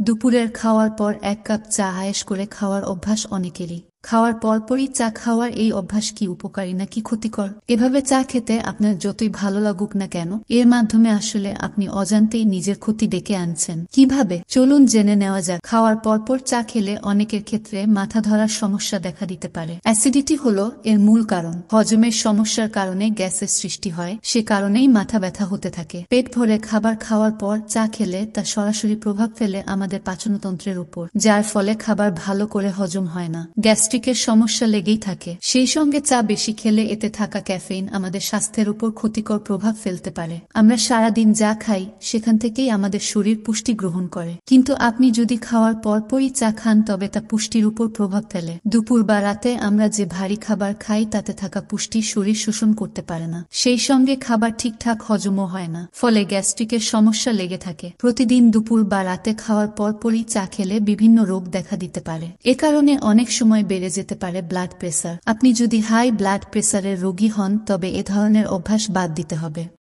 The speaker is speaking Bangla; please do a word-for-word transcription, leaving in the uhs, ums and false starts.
দুপুরের খাওয়ার পর এক কাপ চা আয়েশ করে খাওয়ার অভ্যাস অনেকেরই। খাওয়ার পরপরই চা খাওয়ার এই অভ্যাস কি উপকারী নাকি ক্ষতিকর? এভাবে চা খেতে আপনার যতই ভালো লাগুক না কেন, এর মাধ্যমে আসলে আপনি অজান্তেই নিজের ক্ষতি ডেকে আনছেন। কিভাবে? চলুন জেনে নেওয়া যাক। খাওয়ার পরপর চা খেলে অনেকের ক্ষেত্রে মাথা ধরার সমস্যা দেখা দিতে পারে। অ্যাসিডিটি হলো এর মূল কারণ। হজমের সমস্যার কারণে গ্যাসের সৃষ্টি হয়, সে কারণেই মাথা ব্যথা হতে থাকে। পেট ভরে খাবার খাওয়ার পর চা খেলে তা সরাসরি প্রভাব ফেলে আমাদের পাচনতন্ত্রের উপর, যার ফলে খাবার ভালো করে হজম হয় না। গ্যাস্ট্রিকের সমস্যা লেগেই থাকে। সেই সঙ্গে চা বেশি খেলে এতে থাকা ক্যাফেইন আমাদের স্বাস্থ্যের উপর ক্ষতিকর প্রভাব ফেলতে পারে। আমরা সারাদিন যা খাই সেখান থেকেই আমাদের শরীর পুষ্টি গ্রহণ করে, কিন্তু আপনি যদি খাওয়ার পরপরই চা খান তবে তা পুষ্টির উপর প্রভাব ফেলে। দুপুর বা রাতে আমরা যে ভারী খাবার খাই তাতে থাকা পুষ্টি শরীর শোষণ করতে পারে না, সেই সঙ্গে খাবার ঠিকঠাক হজমও হয় না, ফলে গ্যাস্ট্রিকের সমস্যা লেগে থাকে। প্রতিদিন দুপুর বা রাতে খাওয়ার পরপরই চা খেলে বিভিন্ন রোগ দেখা দিতে পারে। এ কারণে অনেক সময় বেড়ে যেতে পারে ব্লাড প্রেসার। আপনি যদি হাই ব্লাড প্রেসারের রোগী হন তবে এ ধরনের অভ্যাস বাদ দিতে হবে।